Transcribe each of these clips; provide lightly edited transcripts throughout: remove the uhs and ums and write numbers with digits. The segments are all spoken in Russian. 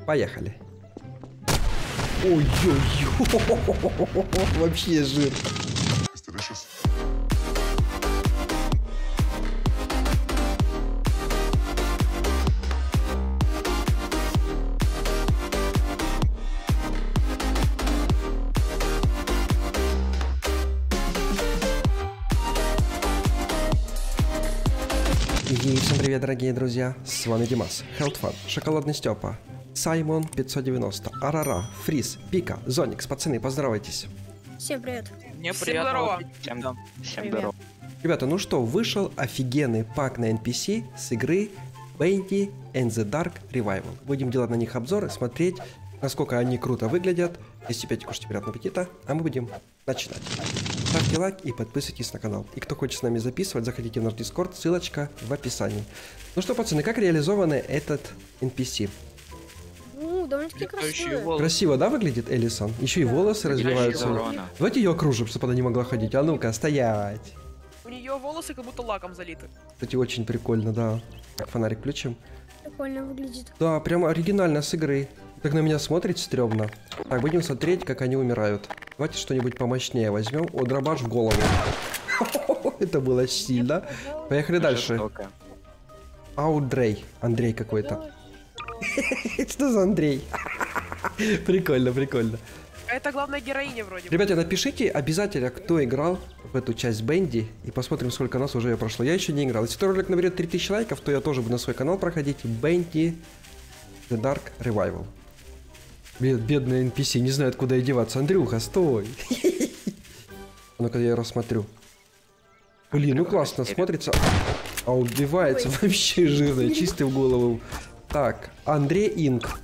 Поехали. Ой-ой-ой. Вообще жир. И всем привет, дорогие друзья, с вами Димас, Хелтфан, Шоколадный Степа, Саймон 590, Арара, Фриз, Пика, Зоникс, пацаны, поздоровайтесь. Всем привет. Мне Всем приятно. здорово. Всем здорово. Ребята, ну что, вышел офигенный пак на NPC с игры Bendy and the Dark Revival. Будем делать на них обзоры, смотреть, насколько они круто выглядят. Если пейте, кушайте, приятного аппетита, а мы будем начинать. Ставьте лайк и подписывайтесь на канал. И кто хочет с нами записывать, заходите в наш Discord, ссылочка в описании. Ну что, пацаны, как реализован этот NPC? Ну, довольно-таки красиво. Красиво, да, выглядит Элисон? Еще и волосы развиваются. Давайте ее окружим, чтобы она не могла ходить. А ну-ка, стоять. У нее волосы как будто лаком залиты. Кстати, очень прикольно, да. Так, фонарик включим. Прикольно выглядит. Да, прямо оригинально с игры. Так на меня смотрит стрёмно. Так, будем смотреть, как они умирают. Давайте что-нибудь помощнее возьмем. О, дробаш в голову. Это было сильно. Поехали дальше. Аудрей. Андрей какой-то. Что за Андрей? Прикольно, прикольно. Это главная героиня вроде бы. Ребята, напишите обязательно, кто играл в эту часть Bendy, и посмотрим, сколько нас уже ее прошло. Я еще не играл. Если этот ролик наберет 3000 лайков, то я тоже буду на свой канал проходить Bendy The Dark Revival. Бедный NPC, не знает, куда и деваться. Андрюха, стой! Ну-ка, я ее рассмотрю. Блин, ну классно смотрится. А убивается вообще жирно, чистый в голову. Так, Андрей Инк.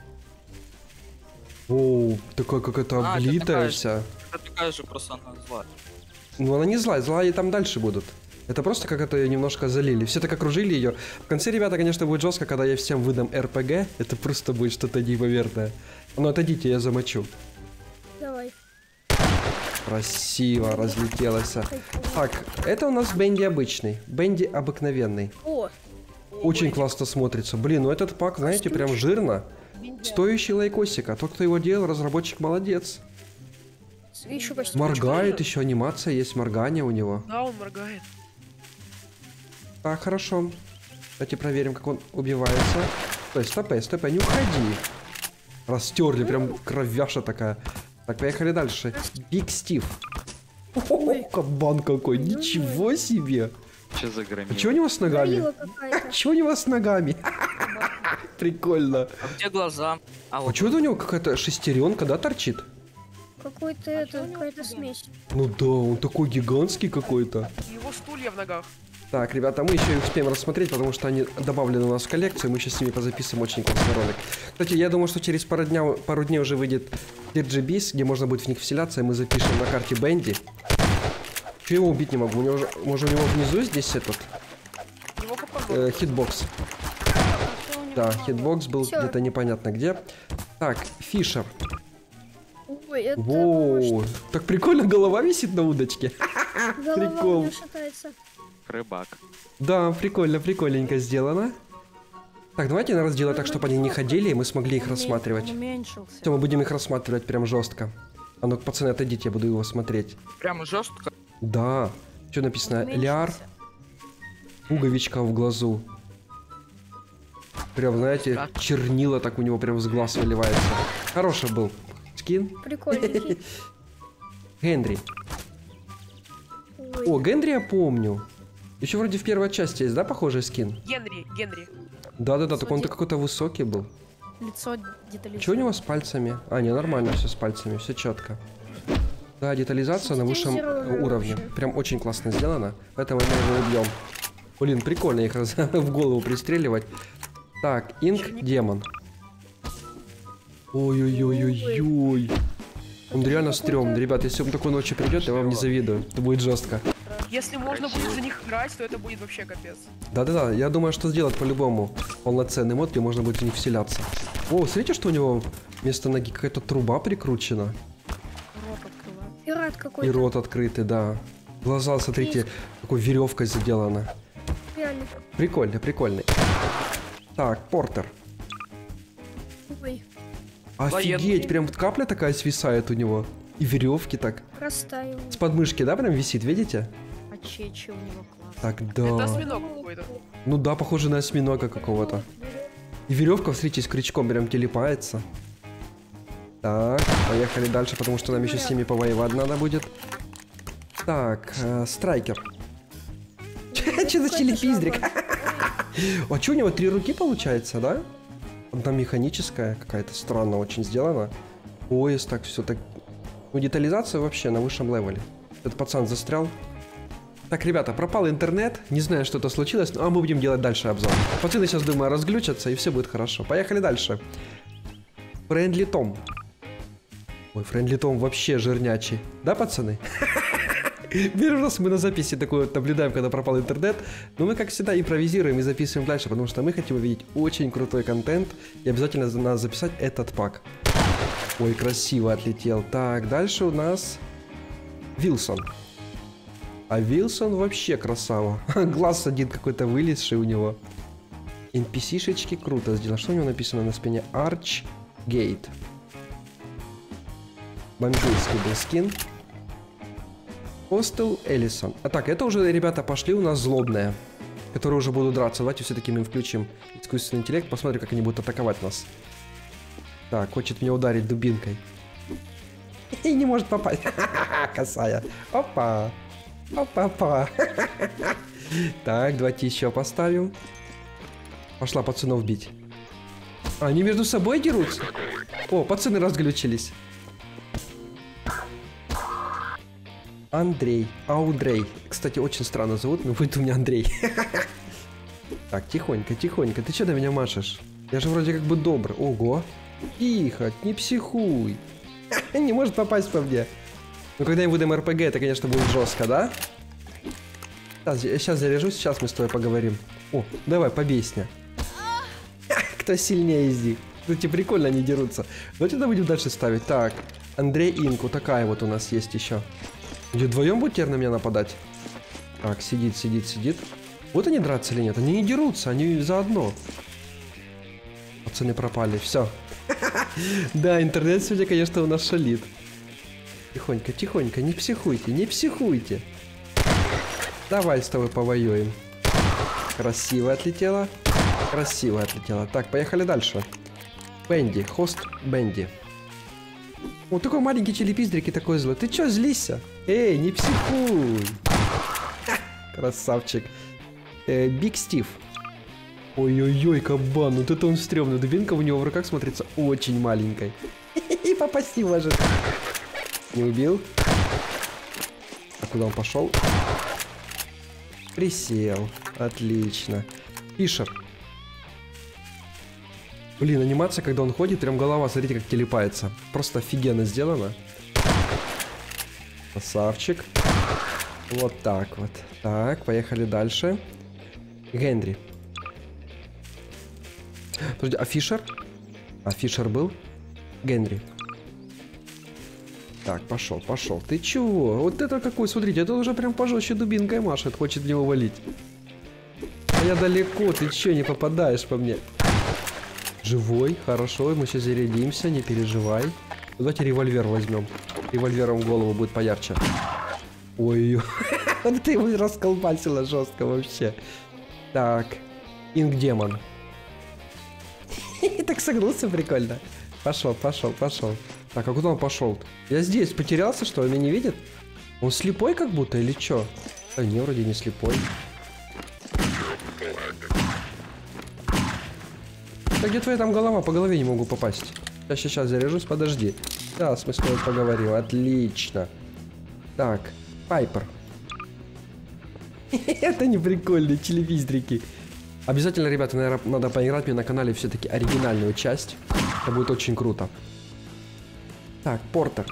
О, такая какая-то облитая вся. Это такая же, просто она злая. Ну она не злая, злая там дальше будут. Это просто как это ее немножко залили. Все так окружили ее. В конце, ребята, конечно, будет жестко, когда я всем выдам РПГ. Это просто будет что-то неимоверное. Ну отойдите, я замочу. Давай. Красиво разлетелось. Так, это у нас Bendy обычный. Bendy обыкновенный. О, Очень классно смотрится. Блин, ну этот пак, знаете, прям жирно. Стоящий лайкосика. Тот, кто его делал, разработчик молодец. еще почти. Моргает, еще анимация есть, моргание у него. Да, он моргает. Так, хорошо. Давайте проверим, как он убивается. Стой, стопай, не уходи. Растерли, прям кровяша такая. Так, поехали дальше. Биг Стив. О, кабан какой, ничего себе. Что за громила? А чего у него с ногами? Горилла какая-то. Чего у него с ногами? Прикольно. А где глаза? А вот. чего-то у него какая-то шестеренка, да, торчит? Какой-то это, какая-то смесь. Ну да, он такой гигантский какой-то. Его стулья в ногах. Так, ребята, мы еще их успеем рассмотреть, потому что они добавлены у нас в коллекцию, мы сейчас с ними позаписываем очень классный ролик. Кстати, я думаю, что через пару дней уже выйдет DirGBs, где можно будет в них вселяться, и мы запишем на карте Bendy. Чего его убить не могу? У него же, может, у него внизу здесь этот Его попадут. хитбокс. Да, хитбокс был Всё. где-то непонятно где. Так, Фишер. Ой, это Воу, так прикольно, голова висит на удочке. голова прикол. у меня шатается. Рыбак. Да, прикольно, прикольненько сделано. Так, давайте, наверное, сделать так, чтобы они не ходили, и мы смогли их рассматривать. Все, мы будем их рассматривать прям жестко. А ну, пацаны, отойдите, я буду его смотреть. Прям жестко. Да. Что написано? Ляр. Пуговичка в глазу. Прям, знаете, чернила так у него прям с глаз выливается. Хороший был скин. Прикольненький. Генри. Ой, О, Генри я помню. Еще вроде в первой части есть, да, похожий скин? Генри. Да-да-да, так он-то какой-то высокий был. лицо детализировано. Что у него с пальцами? А, не, нормально все с пальцами, все четко. Да, детализация на высшем уровне. Прям очень классно сделано, поэтому мы его убьем. Блин, прикольно их в голову пристреливать. Так, Инк Демон. Ой-ой-ой-ой-ой. Он реально стрёмный. Ребят, если он такой ночью придет, я вам не завидую. Это будет жестко. Если можно будет за них играть, то это будет вообще капец. Да-да-да, я думаю, что сделать по-любому полноценный мод, где можно будет в них вселяться. О, смотрите, что у него вместо ноги какая-то труба прикручена. Рот открываю. Пират И какой-то. рот открытый, да. Глаза, смотрите, такой веревкой заделано. Реально. Прикольный, прикольный. Так, Портер. Ой, Офигеть, Военный. прям вот капля такая свисает у него. И веревки так. растаял. С подмышки, да, прям висит, видите? А чечи у него класс. Так, да. Это осьминог какой-то. Ну да, похоже на осьминога какого-то. И веревка, смотрите, с крючком прям телепается. Так, поехали дальше, потому что нам еще с ними повоевать надо будет. Так, страйкер. Че за челепиздрик? А что у него 3 руки получается, да? Одна механическая, какая-то странно очень сделана. Пояс, так, все так. Ну, детализация вообще на высшем левеле. Этот пацан застрял. Так, ребята, пропал интернет. Не знаю, что-то случилось, но мы будем делать дальше обзор. Пацаны сейчас, думаю, разглючатся, и все будет хорошо. Поехали дальше. Френдли Том. Ой, Френдли Том вообще жирнячий. Да, пацаны? Первый раз мы на записи такое вот наблюдаем, когда пропал интернет. Но мы, как всегда, импровизируем и записываем дальше, потому что мы хотим увидеть очень крутой контент. И обязательно надо записать этот пак. Ой, красиво отлетел. Так, дальше у нас Вилсон. А Вилсон вообще красава. Глаз один какой-то вылезший у него. NPC-шечки круто сделано. Что у него написано на спине? Arch Gate. Бомбейский был скин. Хостел Эллисон. А так, это уже, ребята, пошли у нас злобные, которые уже будут драться. Давайте все-таки мы включим искусственный интеллект, посмотрим, как они будут атаковать нас. Так, хочет меня ударить дубинкой. И не может попасть. Косая. Опа. Опа-па. Так, давайте еще поставим. Пошла пацанов бить. Они между собой дерутся? О, пацаны разглючились. Андрей. Аудрей. Кстати, очень странно зовут, но будет у меня Андрей. Так, тихонько, тихонько. Ты что на меня машешь? Я же вроде как бы добрый. Ого. Тихо, не психуй. Не может попасть по мне. Ну, когда я буду РПГ, это, конечно, будет жестко, да? Сейчас заряжусь, сейчас мы с тобой поговорим. О, давай, побейся. Кто сильнее из них? Кстати, прикольно они дерутся. Давайте тогда будем дальше ставить. Так, Андрей Инку, такая вот у нас есть еще. Где вдвоем будут теперь на меня нападать? Так, сидит, сидит, сидит. Вот они драться или нет? Они не дерутся, они заодно. Пацаны пропали, все. Да, интернет сегодня, конечно, у нас шалит. Тихонько, тихонько, не психуйте, не психуйте. Давай с тобой повоюем. Красиво отлетело. Красиво отлетело. Так, поехали дальше. Бенди, хост Бенди. Вот такой маленький челепиздрик и такой злой. Ты чё злишься? Эй, не психуй. Красавчик. Биг Стив. Ой-ой-ой, кабан, вот это он стрёмный. Дубинка у него в руках смотрится очень маленькой. И попасть не может. Не убил. А куда он пошел? Присел. Отлично. Фишер. Блин, анимация, когда он ходит, прям голова, смотрите, как телепается. Просто офигенно сделано. Красавчик. Вот так вот. Так, поехали дальше. Генри. Подожди, а Фишер? А Фишер был? Генри. Так, пошел, пошел. Ты чего? Вот это какой, смотрите, это уже прям пожестче дубинкой машет, хочет в него валить. А я далеко, ты че, не попадаешь по мне? Живой, хорошо, мы сейчас зарядимся, не переживай. Давайте револьвер возьмем. Револьвером в голову будет поярче. Ой, вот это его расколбасило жестко вообще. Так, Инк-демон. Так согнулся прикольно. Пошел, пошел, пошел. Так, а куда он пошел? Я здесь потерялся, что он меня не видит? Он слепой как будто или что? Да не, вроде не слепой. Да где твоя там голова? По голове не могу попасть. Сейчас заряжусь, подожди. Сейчас мы с тобой поговорим. Отлично. Так, Пайпер. Это не прикольные телевизорики. Обязательно, ребята, наверное, надо поиграть мне на канале все-таки оригинальную часть. Это будет очень круто. Так, Портер.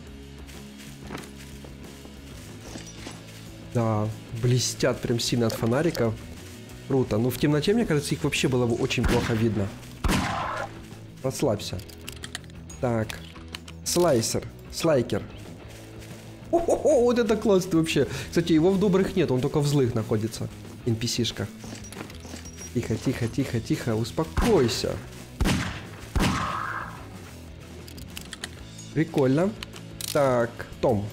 Да, блестят прям сильно от фонариков. Круто. Ну, в темноте, мне кажется, их вообще было бы очень плохо видно. Расслабься. Так. Слайсер. Слайкер. О-хо-хо, вот это классно вообще. Кстати, его в добрых нет, он только в злых находится. NPC-шках. Тихо, тихо, тихо, тихо, успокойся. Прикольно. Так, Том.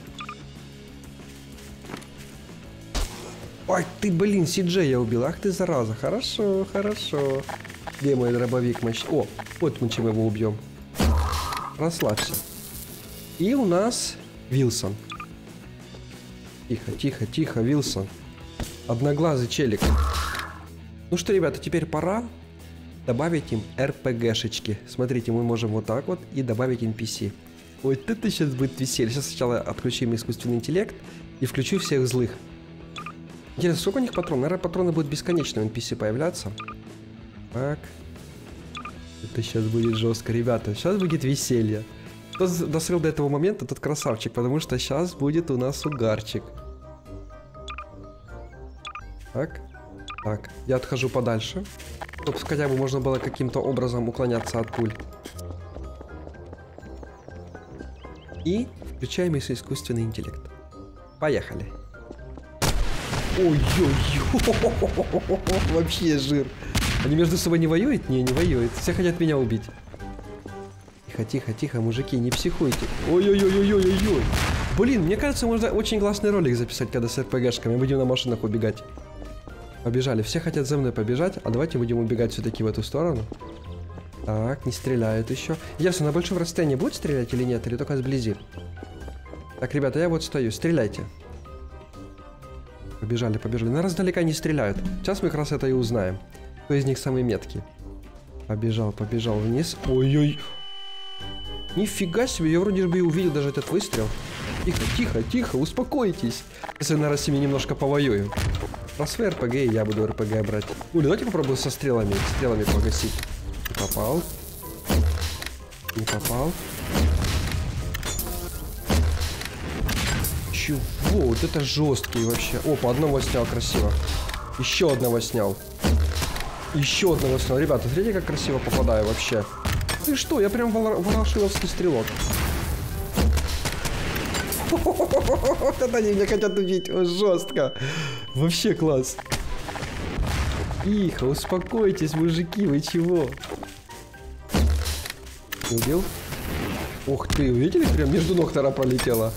Ой, ты, блин, Си-Джей я убил. Ах ты, зараза. Хорошо, хорошо. Где мой дробовик мощный? О, вот мы чем его убьем. Расслабься. И у нас Вилсон. Тихо, тихо, тихо, Вилсон. Одноглазый челик. Ну что, ребята, теперь пора добавить им РПГшечки. Смотрите, мы можем вот так вот и добавить NPC. Вот это сейчас будет веселье. Сейчас сначала отключим искусственный интеллект и включу всех злых. Интересно, сколько у них патронов? Наверное, патроны будут бесконечно у NPC появляться. Так. Это сейчас будет жестко, ребята. Сейчас будет веселье. Кто досрел до этого момента, тот красавчик, потому что сейчас будет у нас угарчик. Так. Так, я отхожу подальше. Чтобы хотя бы можно было каким-то образом уклоняться от пуль. И включаем искусственный интеллект. Поехали. Ой-ой-ой. Вообще жир. Они между собой не воюют? Не, не воюют. Все хотят меня убить. Тихо, тихо, тихо, мужики, не психуйте. Ой-ой-ой-ой-ой-ой. Блин, мне кажется, можно очень классный ролик записать, когда с РПГшками. Будем на машинах убегать. Побежали. Все хотят за мной побежать, а давайте будем убегать все-таки в эту сторону. Так, не стреляют еще. Ясно, на большом расстоянии будет стрелять или нет? Или только сблизи? Так, ребята, я вот стою. Стреляйте. Побежали, побежали. На раздалека не стреляют. Сейчас мы как раз это и узнаем. Кто из них самый меткий. Побежал, побежал вниз. Ой-ой. Нифига себе, я вроде бы и увидел даже этот выстрел. Тихо, тихо, тихо, успокойтесь. Если я, наверное, с ними немножко повоюю. Про свои РПГ и я буду РПГ брать. Ой, давайте попробую со стрелами погасить. Не попал. Не попал. Чего? Вот это жесткий вообще. Опа, одного снял красиво. Еще одного снял. Еще одного снял. Ребята, смотрите, как красиво попадаю вообще. Ты что? Я прям ворошиловский стрелок. Вот это они меня хотят убить. Жестко. Вообще класс. Тихо, успокойтесь, мужики, вы чего? Убил? Ух ты, видели? Прям между ног тара пролетела.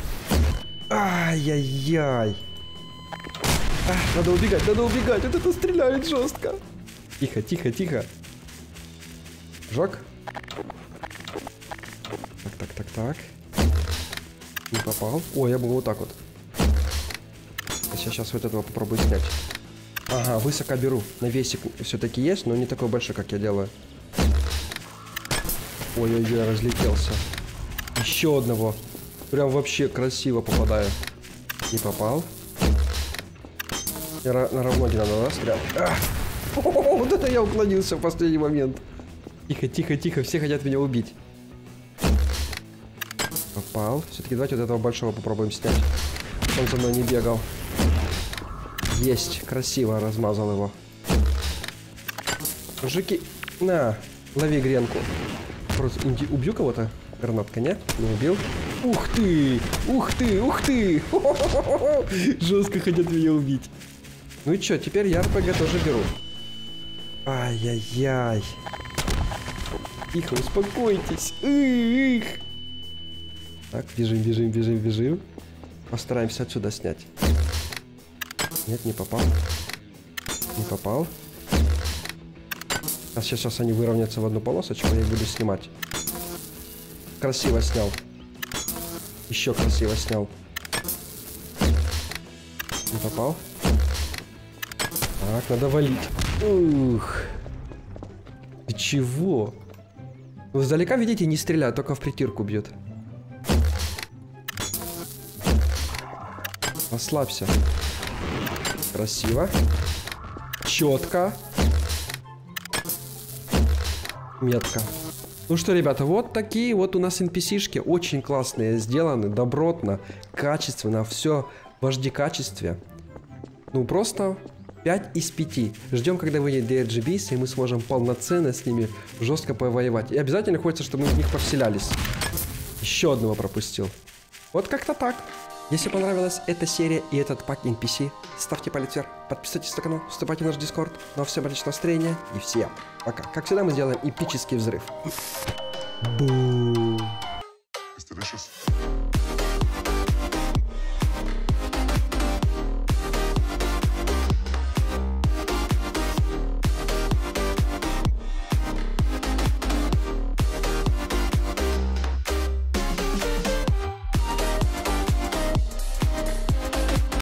Ай-яй-яй. Надо убегать, надо убегать. Вот это стреляет жестко. Тихо, тихо, тихо. Жок. Так, так, так, так. Не попал. Ой, я был вот так вот. Сейчас вот этого попробую снять. Ага, высоко беру. Навесик все-таки есть, но не такой большой, как я делаю. Ой-ой-ой, разлетелся. Еще одного. Прям вообще красиво попадаю. Не попал. На равноге надо, да, стрелять? Вот это я уклонился в последний момент. Тихо, тихо, тихо, все хотят меня убить. Попал. Все-таки давайте вот этого большого попробуем снять. Он за мной не бегал. Есть, красиво размазал его. Мужики, на, лови гренку. Просто убью кого-то? Гранатка, нет? Не убил. Ух ты! Ух ты! Ух ты! Жестко хотят меня убить. Ну и чё, теперь я РПГ тоже беру. Ай-яй-яй. Тихо, успокойтесь. Так, бежим, бежим, бежим, бежим. Постараемся отсюда снять. Нет, не попал. Не попал. А сейчас они выровнятся в одну полосочку, я их буду снимать. Красиво снял. Еще красиво снял. Не попал. Так, надо валить. Ух. Ты чего? Ну, издалека, видите, не стреляют, только в притирку бьют. Расслабься. Красиво. Четко. Метко. Ну что, ребята, вот такие вот у нас NPC-шки. Очень классные, сделаны, добротно, качественно. Все в HD-качестве. Ну, просто 5 из 5. Ждем, когда выйдет DRGBs, и мы сможем полноценно с ними жестко повоевать. И обязательно хочется, чтобы мы в них повселялись. Еще одного пропустил. Вот как-то так. Если понравилась эта серия и этот пак NPC, ставьте палец вверх, подписывайтесь на канал, вступайте в наш Discord. Ну а всем отличного настроения и всем пока. Как всегда, мы сделаем эпический взрыв. Бум. Delicious.